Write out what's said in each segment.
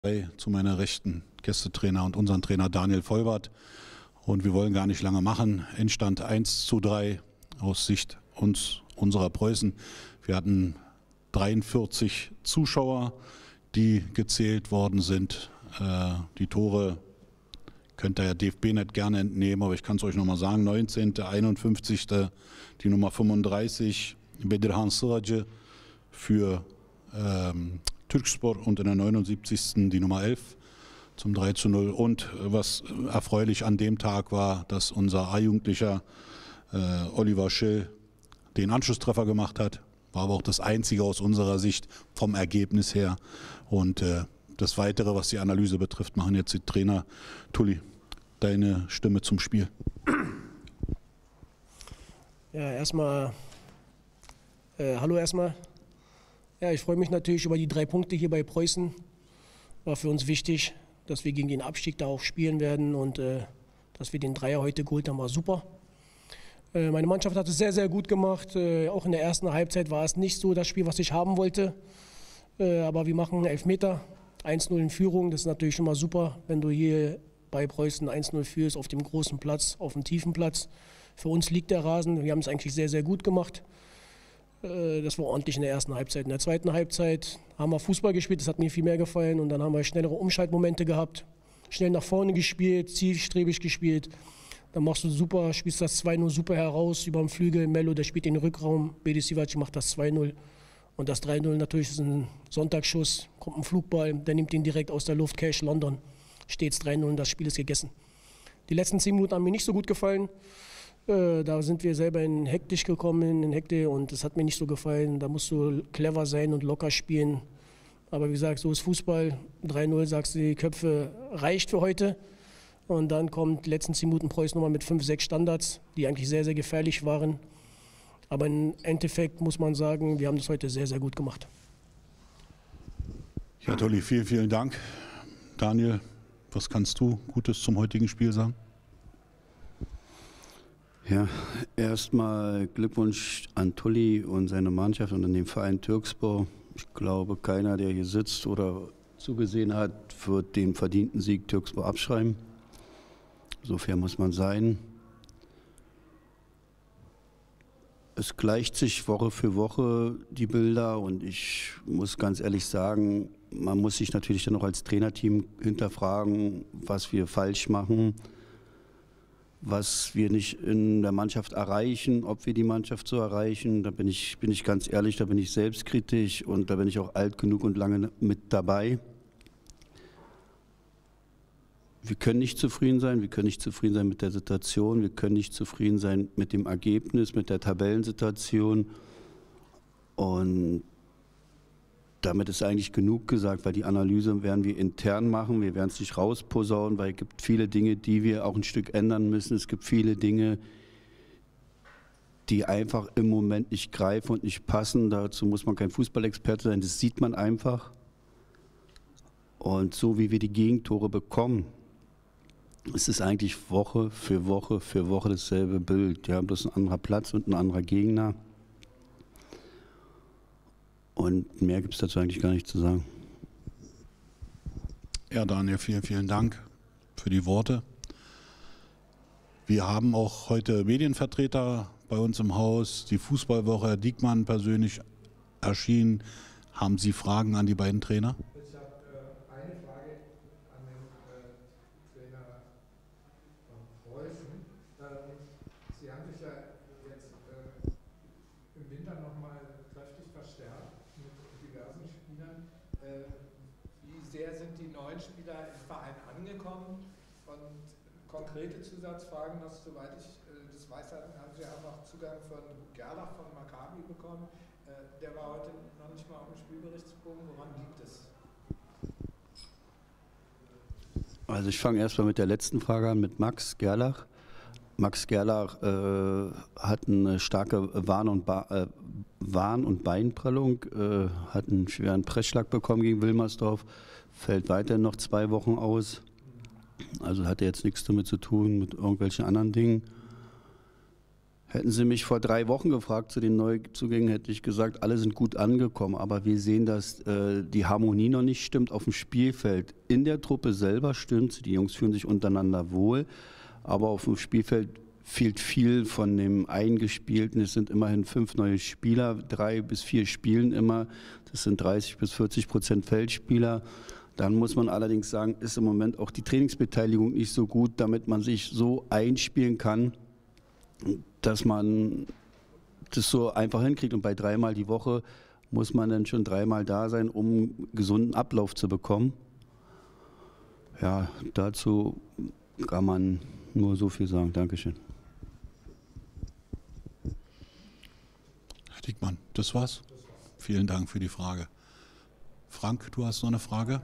Zu meiner Rechten Gästetrainer und unseren Trainer Daniel Vollbart. Und wir wollen gar nicht lange machen. Endstand 1:3 aus Sicht unserer Preußen. Wir hatten 43 Zuschauer, die gezählt worden sind. Die Tore könnt ihr ja DFB nicht gerne entnehmen, aber ich kann es euch nochmal sagen. 19., 51., die Nummer 35, Bedirhan Sıracı für Türkspor und in der 79. die Nummer 11 zum 3:0. Und was erfreulich an dem Tag war, dass unser A-Jugendlicher Oliver Schill den Anschlusstreffer gemacht hat. War aber auch das Einzige aus unserer Sicht vom Ergebnis her. Und das Weitere, was die Analyse betrifft, machen jetzt die Trainer. Tulli, deine Stimme zum Spiel. Ja, erstmal, hallo erstmal. Ja, ich freue mich natürlich über die 3 Punkte hier bei Preußen. War für uns wichtig, dass wir gegen den Abstieg da auch spielen werden und dass wir den Dreier heute geholt haben, war super. Meine Mannschaft hat es sehr, sehr gut gemacht. Auch in der ersten Halbzeit war es nicht so das Spiel, was ich haben wollte. Aber wir machen Elfmeter, 1:0 in Führung. Das ist natürlich schon mal super, wenn du hier bei Preußen 1:0 führst, auf dem großen Platz, auf dem tiefen Platz. Für uns liegt der Rasen. Wir haben es eigentlich sehr, sehr gut gemacht. Das war ordentlich in der ersten Halbzeit. In der zweiten Halbzeit haben wir Fußball gespielt, das hat mir viel mehr gefallen. Und dann haben wir schnellere Umschaltmomente gehabt, schnell nach vorne gespielt, zielstrebig gespielt. Dann machst du super, spielst das 2:0 super heraus über den Flügel. Mello, der spielt den Rückraum, Bedi Sivac macht das 2:0. Und das 3:0 natürlich ist ein Sonntagsschuss, kommt ein Flugball, der nimmt ihn direkt aus der Luft, Cash London. Steht's 3:0 und das Spiel ist gegessen. Die letzten 10 Minuten haben mir nicht so gut gefallen. Da sind wir selber in hektisch gekommen, in Hektik, und das hat mir nicht so gefallen. Da musst du clever sein und locker spielen. Aber wie gesagt, so ist Fußball. 3:0, sagst du, die Köpfe reicht für heute. Und dann kommt die letzten 10 Minuten Preußen nochmal mit 5, 6 Standards, die eigentlich sehr, sehr gefährlich waren. Aber im Endeffekt muss man sagen, wir haben das heute sehr, sehr gut gemacht. Ja, Tulli, vielen, vielen Dank. Daniel, was kannst du Gutes zum heutigen Spiel sagen? Ja, erstmal Glückwunsch an Tulli und seine Mannschaft und an den Verein Türkspor. Ich glaube, keiner, der hier sitzt oder zugesehen hat, wird den verdienten Sieg Türkspor abschreiben. So fair muss man sein. Es gleicht sich Woche für Woche die Bilder, und ich muss ganz ehrlich sagen, man muss sich natürlich dann auch als Trainerteam hinterfragen, was wir falsch machen, was wir nicht in der Mannschaft erreichen, ob wir die Mannschaft so erreichen. Da bin ich ganz ehrlich, da bin ich selbstkritisch und da bin ich auch alt genug und lange mit dabei. Wir können nicht zufrieden sein, wir können nicht zufrieden sein mit der Situation, wir können nicht zufrieden sein mit dem Ergebnis, mit der Tabellensituation. Und damit ist eigentlich genug gesagt, weil die Analyse werden wir intern machen, wir werden es nicht rausposaunen, weil es gibt viele Dinge, die wir auch ein Stück ändern müssen. Es gibt viele Dinge, die einfach im Moment nicht greifen und nicht passen. Dazu muss man kein Fußballexperte sein, das sieht man einfach. Und so wie wir die Gegentore bekommen, es ist eigentlich Woche für Woche für Woche dasselbe Bild. Ja, bloß ein anderer Platz und ein anderer Gegner. Und mehr gibt es dazu eigentlich gar nicht zu sagen. Ja, Daniel, vielen, vielen Dank für die Worte. Wir haben auch heute Medienvertreter bei uns im Haus. Die Fußballwoche, Herr Diekmann persönlich erschienen. Haben Sie Fragen an die beiden Trainer? Ich habe eine Frage an den Trainer von Preußen. Sie haben sich ja jetzt im Winter nochmal kräftig verstärkt mit diversen Spielern. Wie sehr sind die neuen Spieler im Verein angekommen? Und konkrete Zusatzfragen noch, soweit ich das weiß, haben Sie auch noch Zugang von Gerlach von Maccabi bekommen. Der war heute noch nicht mal auf dem Spielberichtsbogen. Woran liegt es? Also ich fange erstmal mit der letzten Frage an, mit Max Gerlach. Max Gerlach hat eine starke Warn- und Beinprellung, hat einen schweren Pressschlag bekommen gegen Wilmersdorf, fällt weiterhin noch 2 Wochen aus. Also hat er jetzt nichts damit zu tun, mit irgendwelchen anderen Dingen. Hätten Sie mich vor 3 Wochen gefragt zu den Neuzugängen, hätte ich gesagt, alle sind gut angekommen. Aber wir sehen, dass die Harmonie noch nicht stimmt auf dem Spielfeld. In der Truppe selber stimmt, die Jungs fühlen sich untereinander wohl, aber auf dem Spielfeld fehlt viel von dem Eingespielten. Es sind immerhin 5 neue Spieler, 3 bis 4 spielen immer. Das sind 30 bis 40% Feldspieler. Dann muss man allerdings sagen, ist im Moment auch die Trainingsbeteiligung nicht so gut, damit man sich so einspielen kann, dass man das so einfach hinkriegt. Und bei 3-mal die Woche muss man dann schon 3-mal da sein, um gesunden Ablauf zu bekommen. Ja, dazu kann man nur so viel sagen. Dankeschön. Herr Diekmann, das war's? Vielen Dank für die Frage. Frank, du hast noch eine Frage?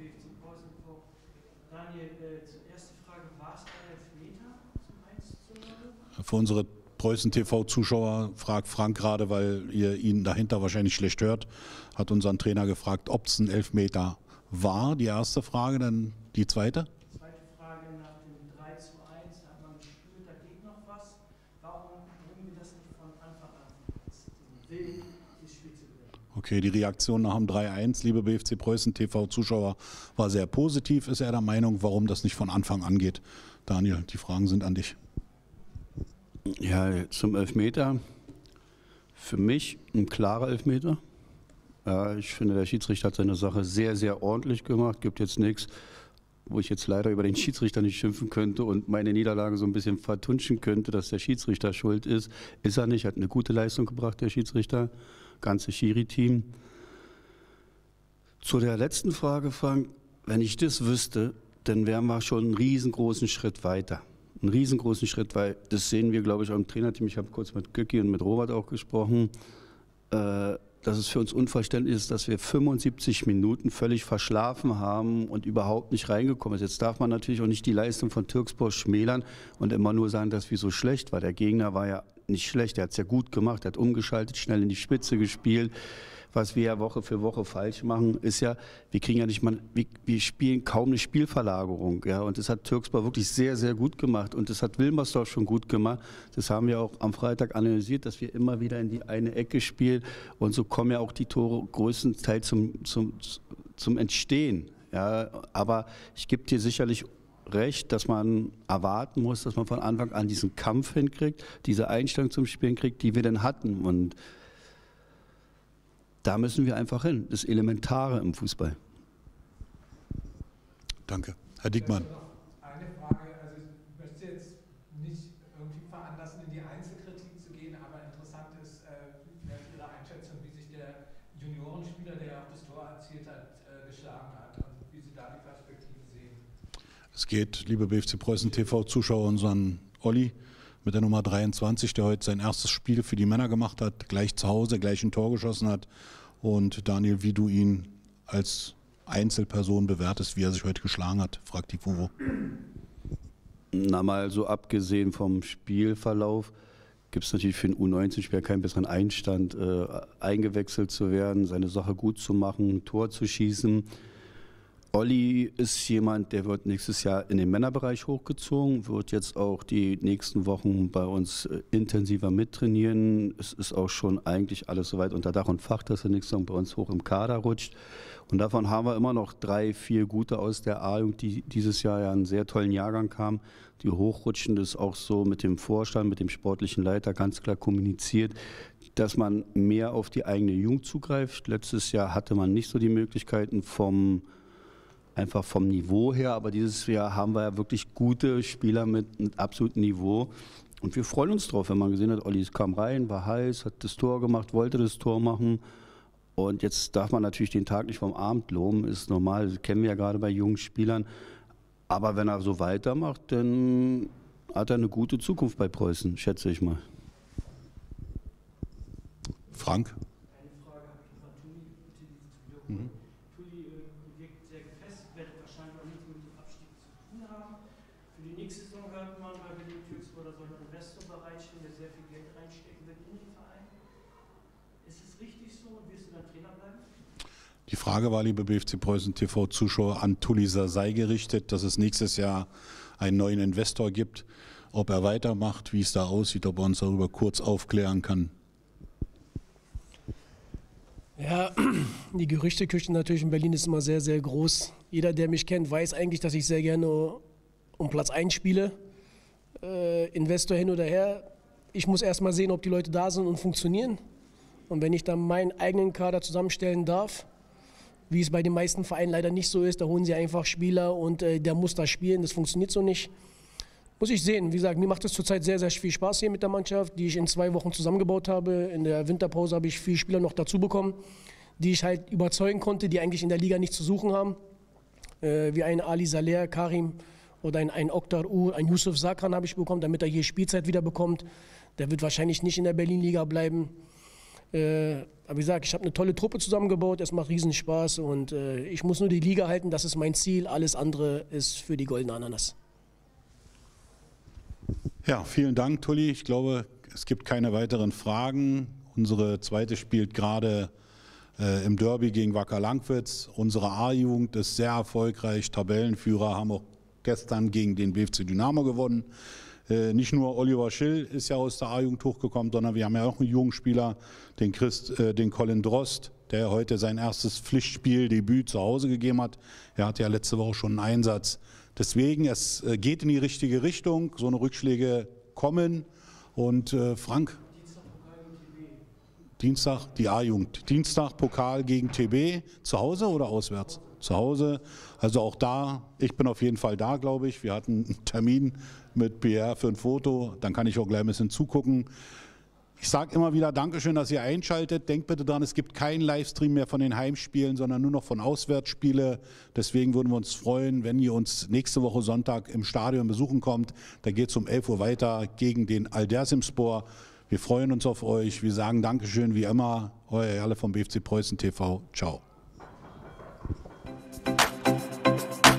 Daniel, zur ersten Frage, war es ein Elfmeter zum 1:0? Für unsere Preußen TV-Zuschauer fragt Frank gerade, weil ihr ihn dahinter wahrscheinlich schlecht hört, hat unseren Trainer gefragt, ob es ein Elfmeter war. Die erste Frage, dann die zweite. Zweite Frage, nach dem 3:1 hat man gespürt, da geht noch was. Warum bringen wir das nicht von Anfang an? Den Willen, dieses Spiel zu gewinnen. Okay, die Reaktion nach dem 3:1, liebe BFC Preußen TV-Zuschauer, war sehr positiv. Ist er der Meinung, warum das nicht von Anfang an geht? Daniel, die Fragen sind an dich. Ja, zum Elfmeter. Für mich ein klarer Elfmeter. Ja, ich finde, der Schiedsrichter hat seine Sache sehr, sehr ordentlich gemacht. Gibt jetzt nichts, wo ich jetzt leider über den Schiedsrichter nicht schimpfen könnte und meine Niederlage so ein bisschen vertunschen könnte, dass der Schiedsrichter schuld ist. Ist er nicht, hat eine gute Leistung gebracht, der Schiedsrichter, ganze Schiri-Team. Zu der letzten Frage, Frank, wenn ich das wüsste, dann wären wir schon einen riesengroßen Schritt weiter. Einen riesengroßen Schritt, weil das sehen wir, glaube ich, auch im Trainerteam. Ich habe kurz mit Göcki und mit Robert auch gesprochen, dass es für uns unverständlich ist, dass wir 75 Minuten völlig verschlafen haben und überhaupt nicht reingekommen sind. Jetzt darf man natürlich auch nicht die Leistung von Türkspor schmälern und immer nur sagen, dass wir so schlecht waren. Der Gegner war ja nicht schlecht, er hat es ja gut gemacht, er hat umgeschaltet, schnell in die Spitze gespielt. Was wir ja Woche für Woche falsch machen, ist ja, wir kriegen ja nicht mal, wir spielen kaum eine Spielverlagerung. Ja, und das hat Türkspor wirklich sehr, sehr gut gemacht. Und das hat Wilmersdorf schon gut gemacht. Das haben wir auch am Freitag analysiert, dass wir immer wieder in die eine Ecke spielen. Und so kommen ja auch die Tore größtenteils zum Entstehen. Ja, aber ich gebe dir sicherlich recht, dass man erwarten muss, dass man von Anfang an diesen Kampf hinkriegt, diese Einstellung zum Spielen kriegt, die wir dann hatten. Und da müssen wir einfach hin. Das Elementare im Fußball. Danke. Herr Diekmann. Eine Frage, also ich möchte jetzt nicht irgendwie veranlassen, in die Einzelkritik zu gehen, aber interessant ist vielleicht Ihre Einschätzung, wie sich der Juniorenspieler, der ja auch das Tor erzielt hat, geschlagen hat und wie Sie da die Perspektive sehen. Es geht, liebe BFC Preußen TV-Zuschauer, unseren Olli mit der Nummer 23, der heute sein erstes Spiel für die Männer gemacht hat, gleich zu Hause, gleich ein Tor geschossen hat. Und Daniel, wie du ihn als Einzelperson bewertest, wie er sich heute geschlagen hat, fragt die FUVO. Na, mal so abgesehen vom Spielverlauf gibt es natürlich für den U19-Spieler keinen besseren Einstand, eingewechselt zu werden, seine Sache gut zu machen, ein Tor zu schießen. Olli ist jemand, der wird nächstes Jahr in den Männerbereich hochgezogen, wird jetzt auch die nächsten Wochen bei uns intensiver mittrainieren. Es ist auch schon eigentlich alles soweit unter Dach und Fach, dass er nächstes Jahr bei uns hoch im Kader rutscht. Und davon haben wir immer noch 3, 4 gute aus der A-Jugend, die dieses Jahr ja einen sehr tollen Jahrgang haben, die hochrutschen. Das ist auch so mit dem Vorstand, mit dem sportlichen Leiter ganz klar kommuniziert, dass man mehr auf die eigene Jugend zugreift. Letztes Jahr hatte man nicht so die Möglichkeiten einfach vom Niveau her, aber dieses Jahr haben wir ja wirklich gute Spieler mit einem absoluten Niveau und wir freuen uns drauf, wenn man gesehen hat, Olli kam rein, war heiß, hat das Tor gemacht, wollte das Tor machen und jetzt darf man natürlich den Tag nicht vom Abend loben, ist normal, das kennen wir ja gerade bei jungen Spielern, aber wenn er so weitermacht, dann hat er eine gute Zukunft bei Preußen, schätze ich mal. Frank? Eine Frage habe ich noch an Tuli, bitte diese zu wiederholen. Tuli wirkt sehr gefestigt, werdet wahrscheinlich auch nichts mit dem Abstieg zu tun haben. Für die nächste Saison hört man bei Berlin Türkspor, da soll ein Investor bereitstehen, der sehr viel Geld reinstecken wird in den Verein. Ist es richtig so und wirst du dann Trainer bleiben? Die Frage war, liebe BFC Preußen TV-Zuschauer, an Tuli Sasai gerichtet, dass es nächstes Jahr einen neuen Investor gibt. ob er weitermacht, wie es da aussieht, ob er uns darüber kurz aufklären kann. Ja, die Gerüchteküche natürlich in Berlin ist immer sehr, sehr groß. Jeder, der mich kennt, weiß eigentlich, dass ich sehr gerne um Platz 1 spiele. Investor hin oder her. Ich muss erst mal sehen, ob die Leute da sind und funktionieren. Und wenn ich dann meinen eigenen Kader zusammenstellen darf, wie es bei den meisten Vereinen leider nicht so ist, da holen sie einfach Spieler und der muss da spielen, das funktioniert so nicht. Muss ich sehen. Wie gesagt, mir macht es zurzeit sehr, sehr viel Spaß hier mit der Mannschaft, die ich in 2 Wochen zusammengebaut habe. In der Winterpause habe ich 4 Spieler noch dazu bekommen, die ich halt überzeugen konnte, die eigentlich in der Liga nichts zu suchen haben. Wie ein Ali Saleh, Karim oder ein Oktar Ur, ein Yusuf Sakran habe ich bekommen, damit er hier Spielzeit wieder bekommt. Der wird wahrscheinlich nicht in der Berlin-Liga bleiben. Aber wie gesagt, ich habe eine tolle Truppe zusammengebaut, es macht riesen Spaß und ich muss nur die Liga halten, das ist mein Ziel. Alles andere ist für die goldene Ananas. Ja, vielen Dank, Tulli. Ich glaube, es gibt keine weiteren Fragen. Unsere zweite spielt gerade im Derby gegen Wacker Langwitz. Unsere A-Jugend ist sehr erfolgreich, Tabellenführer, haben auch gestern gegen den BFC Dynamo gewonnen. Nicht nur Oliver Schill ist ja aus der A-Jugend hochgekommen, sondern wir haben ja auch einen Jugendspieler, den Colin Drost, der heute sein erstes Pflichtspieldebüt zu Hause gegeben hat. Er hatte ja letzte Woche schon einen Einsatz. Deswegen, es geht in die richtige Richtung, so eine Rückschläge kommen. Und Frank? Dienstag, die A-Jugend. Dienstag Pokal gegen TB, zu Hause oder auswärts? Zu Hause. Also auch da, ich bin auf jeden Fall da, glaube ich. Wir hatten einen Termin mit Pierre für ein Foto, dann kann ich auch gleich ein bisschen zugucken. Ich sage immer wieder Dankeschön, dass ihr einschaltet. Denkt bitte dran, es gibt keinen Livestream mehr von den Heimspielen, sondern nur noch von Auswärtsspiele. Deswegen würden wir uns freuen, wenn ihr uns nächste Woche Sonntag im Stadion besuchen kommt. Da geht es um 11 Uhr weiter gegen den Al-Dersimspor. Wir freuen uns auf euch. Wir sagen Dankeschön wie immer. Euer Erle vom BFC Preußen TV. Ciao.